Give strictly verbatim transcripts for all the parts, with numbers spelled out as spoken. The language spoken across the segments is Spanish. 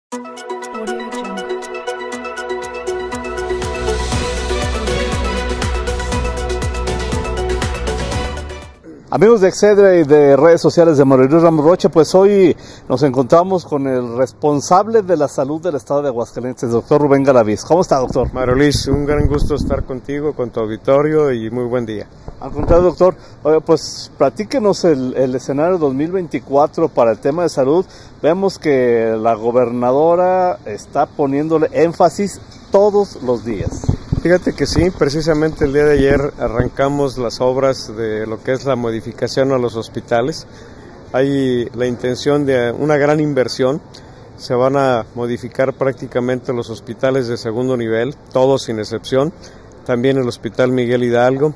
Amigos de Excedra y de redes sociales de Mario Luis Ramos Rocha, pues hoy nos encontramos con el responsable de la salud del estado de Aguascalientes, doctor Rubén Galaviz. ¿Cómo está, doctor? Mario Luis, un gran gusto estar contigo, con tu auditorio, y muy buen día. Al contrario, doctor, pues platíquenos el, el escenario dos mil veinticuatro para el tema de salud. Vemos que la gobernadora está poniéndole énfasis todos los días. Fíjate que sí, precisamente el día de ayer arrancamos las obras de lo que es la modificación a los hospitales. Hay la intención de una gran inversión, se van a modificar prácticamente los hospitales de segundo nivel, todos sin excepción, también el Hospital Miguel Hidalgo.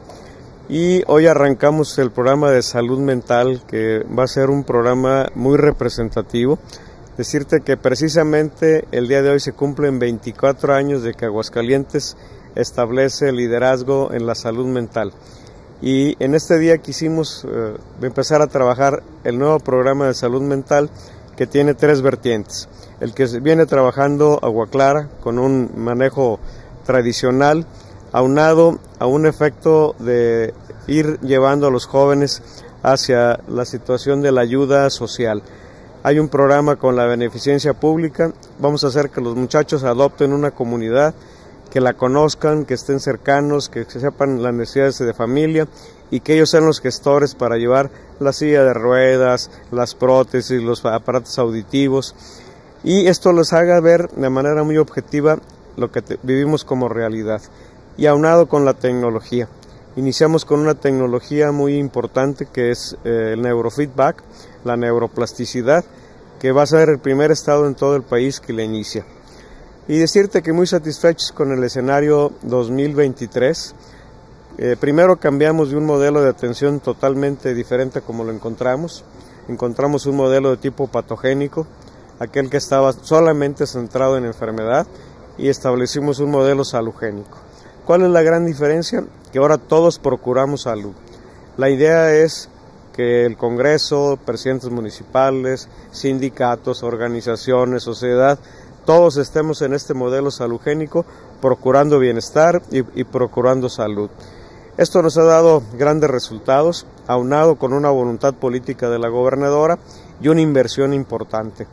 Y hoy arrancamos el programa de salud mental, que va a ser un programa muy representativo. Decirte que precisamente el día de hoy se cumplen veinticuatro años de que Aguascalientes establece liderazgo en la salud mental. Y en este día quisimos eh, empezar a trabajar el nuevo programa de salud mental, que tiene tres vertientes. El que viene trabajando Agua Clara con un manejo tradicional, aunado a un efecto de ir llevando a los jóvenes hacia la situación de la ayuda social. Hay un programa con la beneficencia pública, vamos a hacer que los muchachos adopten una comunidad, que la conozcan, que estén cercanos, que sepan las necesidades de familia y que ellos sean los gestores para llevar la silla de ruedas, las prótesis, los aparatos auditivos, y esto les haga ver de manera muy objetiva lo que te, vivimos como realidad. Y aunado con la tecnología, iniciamos con una tecnología muy importante que es eh, el neurofeedback, la neuroplasticidad, que va a ser el primer estado en todo el país que la inicia. Y decirte que muy satisfechos con el escenario dos mil veintitrés. Eh, primero cambiamos de un modelo de atención totalmente diferente como lo encontramos. Encontramos un modelo de tipo patogénico, aquel que estaba solamente centrado en enfermedad, y establecimos un modelo salugénico. ¿Cuál es la gran diferencia? Que ahora todos procuramos salud. La idea es que el Congreso, presidentes municipales, sindicatos, organizaciones, sociedad, todos estemos en este modelo salugénico, procurando bienestar y, y procurando salud. Esto nos ha dado grandes resultados, aunado con una voluntad política de la gobernadora y una inversión importante.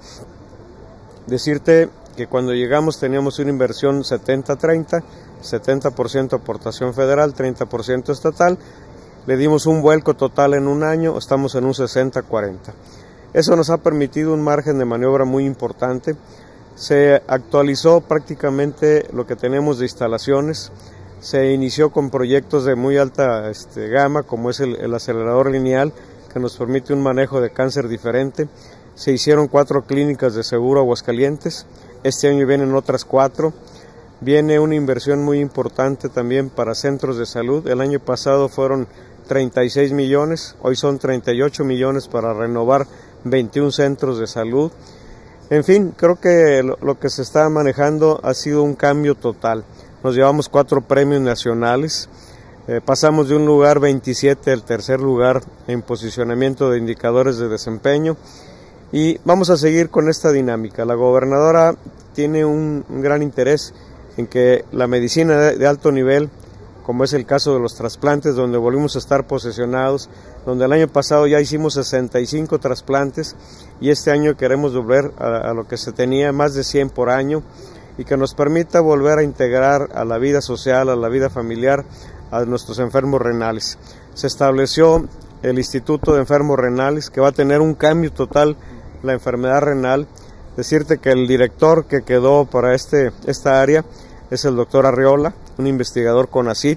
Decirte que cuando llegamos teníamos una inversión setenta treinta, setenta por ciento aportación federal, treinta por ciento estatal, le dimos un vuelco total en un año, estamos en un sesenta cuarenta. Eso nos ha permitido un margen de maniobra muy importante. Se actualizó prácticamente lo que tenemos de instalaciones, se inició con proyectos de muy alta este, gama, como es el, el acelerador lineal, que nos permite un manejo de cáncer diferente. Se hicieron cuatro clínicas de seguro Aguascalientes, este año vienen otras cuatro. Viene una inversión muy importante también para centros de salud. El año pasado fueron treinta y seis millones, hoy son treinta y ocho millones para renovar veintiún centros de salud. En fin, creo que lo, lo que se está manejando ha sido un cambio total. Nos llevamos cuatro premios nacionales, eh, pasamos de un lugar veintisiete al tercer lugar en posicionamiento de indicadores de desempeño, y vamos a seguir con esta dinámica. La gobernadora tiene un, un gran interés en que la medicina de, de alto nivel, como es el caso de los trasplantes, donde volvimos a estar posesionados, donde el año pasado ya hicimos sesenta y cinco trasplantes y este año queremos volver a, a lo que se tenía, más de cien por año, y que nos permita volver a integrar a la vida social, a la vida familiar, a nuestros enfermos renales. Se estableció el Instituto de Enfermos Renales, que va a tener un cambio total la enfermedad renal. Decirte que el director que quedó para este, esta área es el doctor Arriola, un investigador con CONACYT,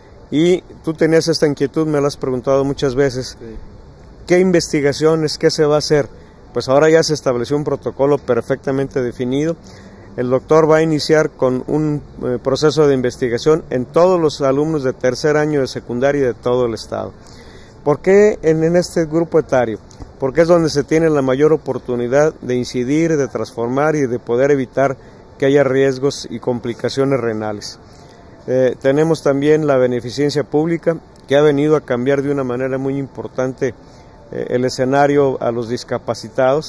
y tú tenías esta inquietud, me lo has preguntado muchas veces, sí. ¿Qué investigaciones, qué se va a hacer? Pues ahora ya se estableció un protocolo perfectamente definido. El doctor va a iniciar con un eh, proceso de investigación en todos los alumnos de tercer año de secundaria de todo el estado. ¿Por qué en, en este grupo etario? Porque es donde se tiene la mayor oportunidad de incidir, de transformar y de poder evitar que haya riesgos y complicaciones renales. Eh, tenemos también la beneficencia pública, que ha venido a cambiar de una manera muy importante eh, el escenario a los discapacitados.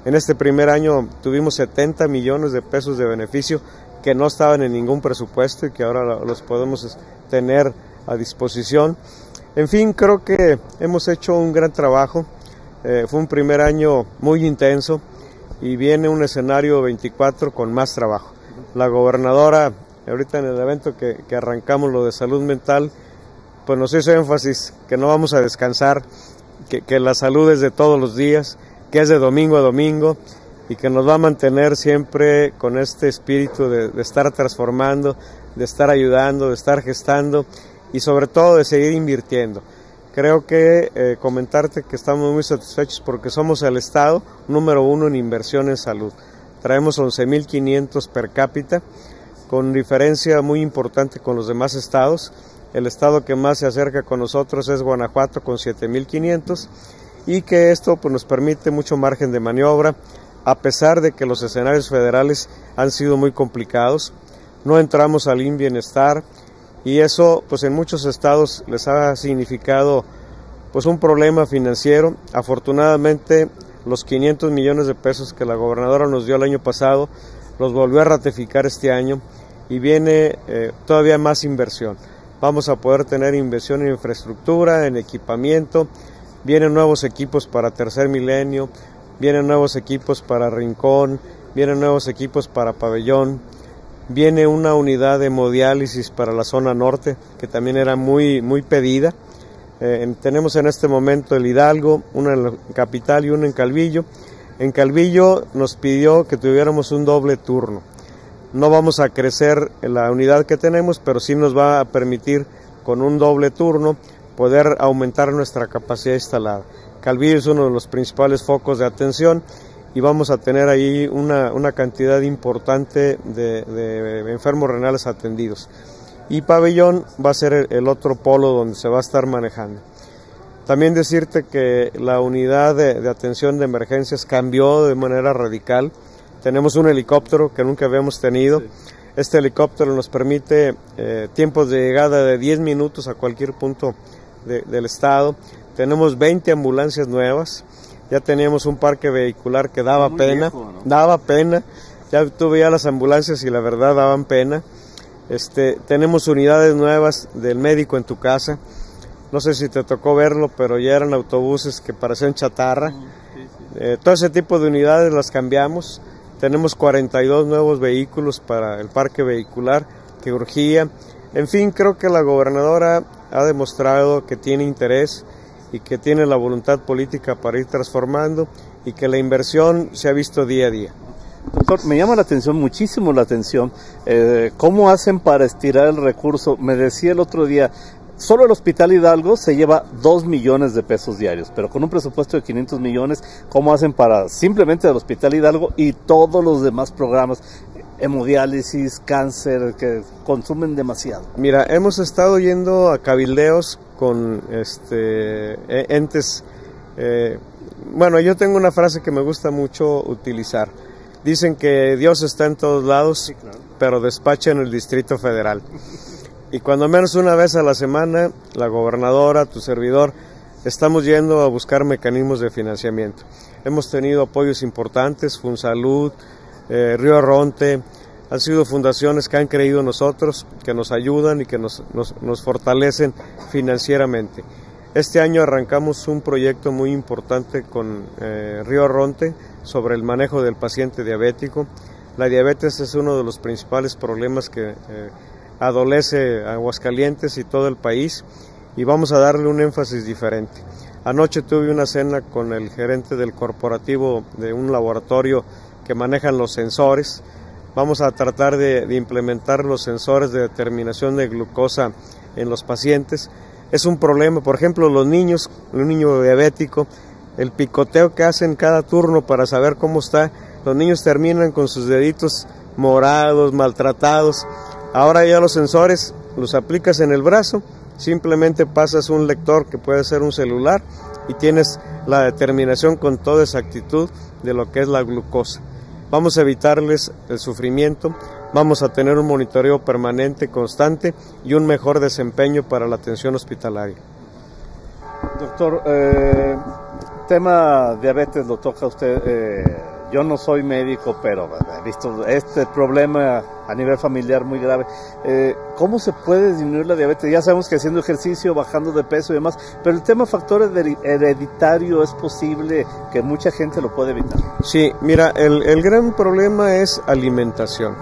En este primer año tuvimos setenta millones de pesos de beneficio que no estaban en ningún presupuesto y que ahora los podemos tener a disposición. En fin, creo que hemos hecho un gran trabajo. Eh, fue un primer año muy intenso y viene un escenario veinticuatro con más trabajo. La gobernadora, ahorita en el evento que, que arrancamos lo de salud mental, pues nos hizo énfasis que no vamos a descansar, que, que la salud es de todos los días, que es de domingo a domingo y que nos va a mantener siempre con este espíritu de, de estar transformando, de estar ayudando, de estar gestando y sobre todo de seguir invirtiendo. Creo que eh, comentarte que estamos muy satisfechos porque somos el estado número uno en inversión en salud. Traemos once mil quinientos per cápita, con diferencia muy importante con los demás estados. El estado que más se acerca con nosotros es Guanajuato con siete mil quinientos y que esto pues, nos permite mucho margen de maniobra, a pesar de que los escenarios federales han sido muy complicados. No entramos al I N Bienestar y eso pues en muchos estados les ha significado pues un problema financiero. Afortunadamente los quinientos millones de pesos que la gobernadora nos dio el año pasado los volvió a ratificar este año y viene eh, todavía más inversión. Vamos a poder tener inversión en infraestructura, en equipamiento, vienen nuevos equipos para Tercer Milenio, vienen nuevos equipos para Rincón, vienen nuevos equipos para Pabellón, viene una unidad de hemodiálisis para la zona norte que también era muy, muy pedida. Eh, tenemos en este momento el Hidalgo, una en la capital y una en Calvillo. En Calvillo nos pidió que tuviéramos un doble turno. No vamos a crecer en la unidad que tenemos, pero sí nos va a permitir con un doble turno poder aumentar nuestra capacidad instalada. Calvillo es uno de los principales focos de atención y vamos a tener ahí una, una cantidad importante de, de enfermos renales atendidos. Y Pabellón va a ser el, el otro polo donde se va a estar manejando. También decirte que la unidad de, de atención de emergencias cambió de manera radical. Tenemos un helicóptero que nunca habíamos tenido. Sí. Este helicóptero nos permite eh, tiempos de llegada de diez minutos a cualquier punto de, del estado. Tenemos veinte ambulancias nuevas. Ya teníamos un parque vehicular que daba Muy pena, viejo, ¿no? daba pena. Ya tuve ya las ambulancias y la verdad daban pena. Este, tenemos unidades nuevas del médico en tu casa. No sé si te tocó verlo, pero ya eran autobuses que parecían chatarra. Sí, sí. Eh, todo ese tipo de unidades las cambiamos. Tenemos cuarenta y dos nuevos vehículos para el parque vehicular que urgía. En fin, creo que la gobernadora ha demostrado que tiene interés y que tiene la voluntad política para ir transformando y que la inversión se ha visto día a día. Doctor, me llama la atención, muchísimo la atención, eh, ¿cómo hacen para estirar el recurso? Me decía el otro día, solo el Hospital Hidalgo se lleva dos millones de pesos diarios, pero con un presupuesto de quinientos millones, ¿cómo hacen para simplemente el Hospital Hidalgo y todos los demás programas? Hemodiálisis, cáncer, que consumen demasiado. Mira, hemos estado yendo a cabildeos con este, entes, eh, bueno, yo tengo una frase que me gusta mucho utilizar. Dicen que Dios está en todos lados, sí, claro, pero despacha en el Distrito Federal. Y cuando menos una vez a la semana, la gobernadora, tu servidor, estamos yendo a buscar mecanismos de financiamiento. Hemos tenido apoyos importantes, Funsalud, eh, Río Arronte, han sido fundaciones que han creído en nosotros, que nos ayudan y que nos, nos, nos fortalecen financieramente. Este año arrancamos un proyecto muy importante con eh, Río Arronte sobre el manejo del paciente diabético. La diabetes es uno de los principales problemas que eh, adolece a Aguascalientes y todo el país y vamos a darle un énfasis diferente. Anoche tuve una cena con el gerente del corporativo de un laboratorio que manejan los sensores. Vamos a tratar de, de implementar los sensores de determinación de glucosa en los pacientes. Es un problema, por ejemplo, los niños, un niño diabético, el picoteo que hacen cada turno para saber cómo está, los niños terminan con sus deditos morados, maltratados. Ahora ya los sensores los aplicas en el brazo, simplemente pasas un lector que puede ser un celular y tienes la determinación con toda exactitud de lo que es la glucosa. Vamos a evitarles el sufrimiento, vamos a tener un monitoreo permanente, constante y un mejor desempeño para la atención hospitalaria. Doctor, eh, tema diabetes lo toca usted eh, yo no soy médico, pero he visto este problema a nivel familiar muy grave. Eh, ¿Cómo se puede disminuir la diabetes? Ya sabemos que haciendo ejercicio, bajando de peso y demás, pero el tema factor hereditario, ¿es posible que mucha gente lo puede evitar? Sí, mira, el, el gran problema es alimentación.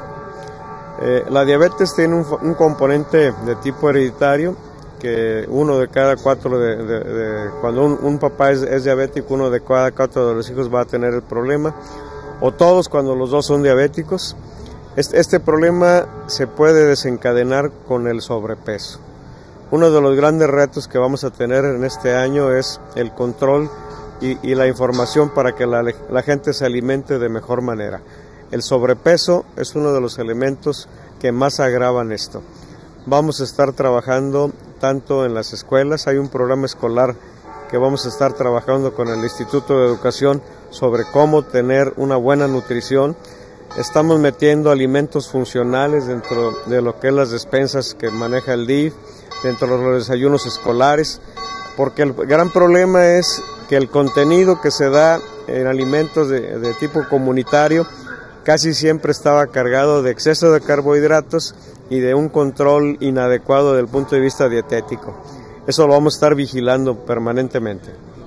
Eh, la diabetes tiene un, un componente de tipo hereditario, que uno de cada cuatro, de, de, de, cuando un, un papá es, es diabético, uno de cada cuatro de los hijos va a tener el problema, o todos cuando los dos son diabéticos. Este, este problema se puede desencadenar con el sobrepeso. Uno de los grandes retos que vamos a tener en este año es el control y, y la información para que la, la gente se alimente de mejor manera. El sobrepeso es uno de los elementos que más agravan esto. Vamos a estar trabajando tanto en las escuelas, hay un programa escolar que vamos a estar trabajando con el Instituto de Educación sobre cómo tener una buena nutrición. Estamos metiendo alimentos funcionales dentro de lo que es las despensas que maneja el D I F, dentro de los desayunos escolares, porque el gran problema es que el contenido que se da en alimentos de, de tipo comunitario casi siempre estaba cargado de exceso de carbohidratos y de un control inadecuado desde el punto de vista dietético. Eso lo vamos a estar vigilando permanentemente.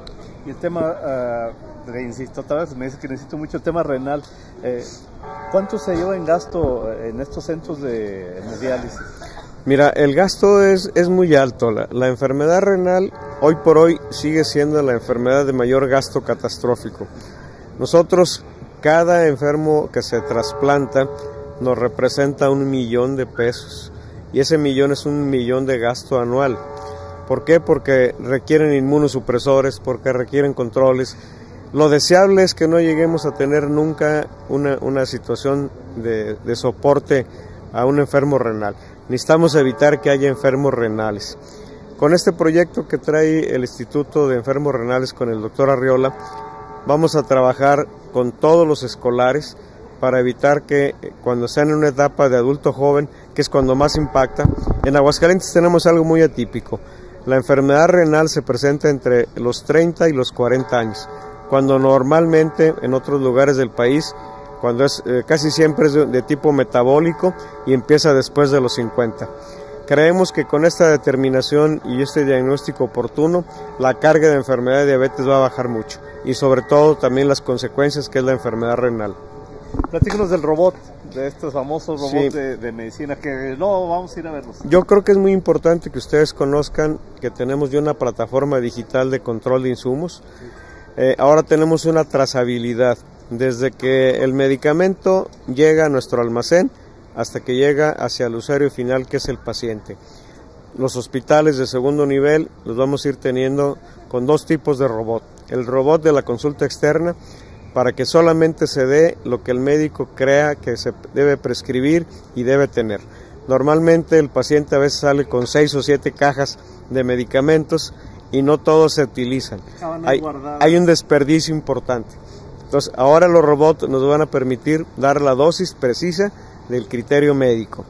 Y el tema, uh, le insisto, otra vez me dice que necesito mucho el tema renal. Eh, ¿Cuánto se lleva en gasto en estos centros de hemodiálisis? Mira, el gasto es, es muy alto. La, la enfermedad renal hoy por hoy sigue siendo la enfermedad de mayor gasto catastrófico. Nosotros, cada enfermo que se trasplanta nos representa un millón de pesos y ese millón es un millón de gasto anual. ¿Por qué? Porque requieren inmunosupresores, porque requieren controles. Lo deseable es que no lleguemos a tener nunca una, una situación de, de soporte a un enfermo renal. Necesitamos evitar que haya enfermos renales. Con este proyecto que trae el Instituto de Enfermos Renales con el doctor Arriola, vamos a trabajar con todos los escolares para evitar que cuando estén en una etapa de adulto joven, que es cuando más impacta. En Aguascalientes tenemos algo muy atípico. La enfermedad renal se presenta entre los treinta y los cuarenta años, cuando normalmente en otros lugares del país, cuando es eh, casi siempre es de, de tipo metabólico y empieza después de los cincuenta. Creemos que con esta determinación y este diagnóstico oportuno, la carga de enfermedad de diabetes va a bajar mucho y sobre todo también las consecuencias que es la enfermedad renal. Platícanos del robot, de estos famosos robots sí. de, de medicina, que no vamos a ir a verlos. Yo creo que es muy importante que ustedes conozcan que tenemos ya una plataforma digital de control de insumos. Eh, ahora tenemos una trazabilidad, desde que el medicamento llega a nuestro almacén hasta que llega hacia el usuario final, que es el paciente. Los hospitales de segundo nivel los vamos a ir teniendo con dos tipos de robot. El robot de la consulta externa, para que solamente se dé lo que el médico crea que se debe prescribir y debe tener. Normalmente el paciente a veces sale con seis o siete cajas de medicamentos y no todos se utilizan. Hay, hay un desperdicio importante. Entonces ahora los robots nos van a permitir dar la dosis precisa del criterio médico.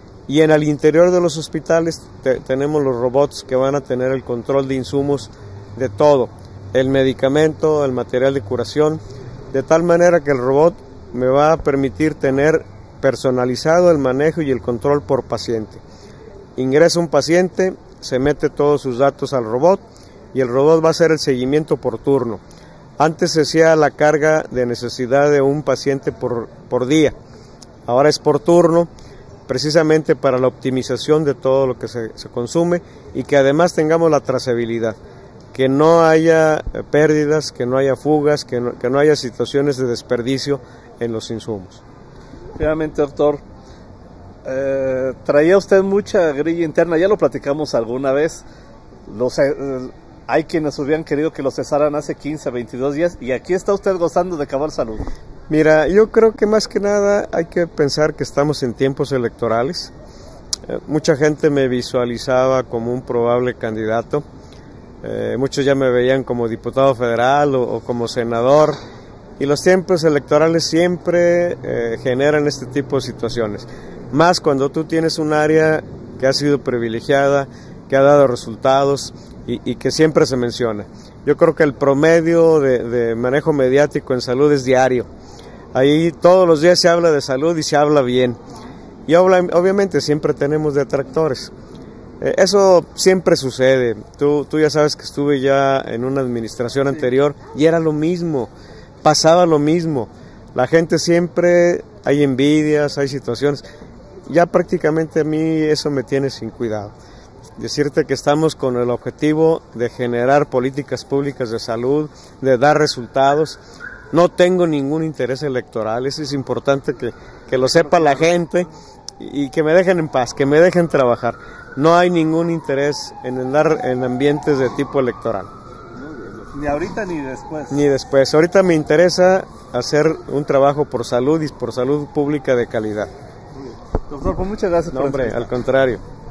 Y en el interior de los hospitales te, tenemos los robots que van a tener el control de insumos de todo, el medicamento, el material de curación, de tal manera que el robot me va a permitir tener personalizado el manejo y el control por paciente. Ingresa un paciente, se mete todos sus datos al robot y el robot va a hacer el seguimiento por turno. Antes se hacía la carga de necesidad de un paciente por, por día, ahora es por turno, precisamente para la optimización de todo lo que se, se consume y que además tengamos la trazabilidad. Que no haya pérdidas, que no haya fugas, que no, que no haya situaciones de desperdicio en los insumos. Finalmente, doctor, eh, traía usted mucha grilla interna, ya lo platicamos alguna vez, los, eh, hay quienes hubieran querido que lo cesaran hace quince, veintidós días y aquí está usted gozando de cabal salud. Mira, yo creo que más que nada hay que pensar que estamos en tiempos electorales. Eh, mucha gente me visualizaba como un probable candidato. Eh, muchos ya me veían como diputado federal o, o como senador y los tiempos electorales siempre eh, generan este tipo de situaciones, más cuando tú tienes un área que ha sido privilegiada, que ha dado resultados y, y que siempre se menciona. Yo creo que el promedio de, de manejo mediático en salud es diario. Ahí todos los días se habla de salud y se habla bien. Y obviamente siempre tenemos detractores. Eh, eso siempre sucede. Tú, tú ya sabes que estuve ya en una administración sí. anterior y era lo mismo, pasaba lo mismo. La gente siempre, hay envidias, hay situaciones. Ya prácticamente a mí eso me tiene sin cuidado. Decirte que estamos con el objetivo de generar políticas públicas de salud, de dar resultados. No tengo ningún interés electoral, eso es importante que, que lo sepa la gente y que me dejen en paz, que me dejen trabajar. No hay ningún interés en andar en ambientes de tipo electoral. Ni ahorita ni después. Ni después. Ahorita me interesa hacer un trabajo por salud y por salud pública de calidad. Doctor, pues muchas gracias. No, por hombre, al contrario.